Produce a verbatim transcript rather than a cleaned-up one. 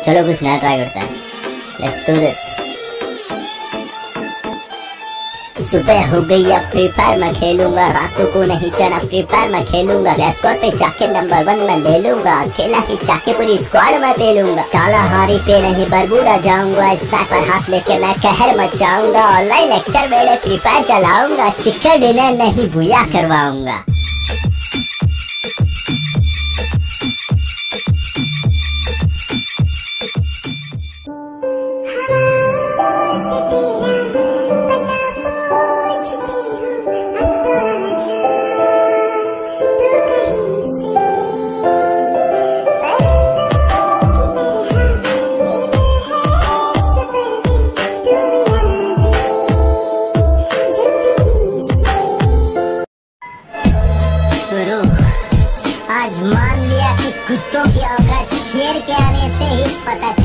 चलो कुछ नया ट्राई करते हैं। Let's do this. सुबह हो गई अब फ्री फायर मैं खेलूंगा, रातों को नहीं चना फ्री फायर मैं खेलूंगा। स्क्वाड पे जाके नंबर वन मैं ले लूंगा, अकेला ही जाके पूरी स्क्वाड मैं ले लूंगा। काला हारी पे नहीं बरबूडा जाऊंगा, स्नाइपर हाथ लेके मैं कहर मचाऊंगा। ऑनलाइन लेक्चर मेरे फ्री फायर चलाऊंगा, चिकन डिनर नहीं भूया करवाऊंगा। आज मान लिया कि कुत्तों की औकात शेर के आने से ही पता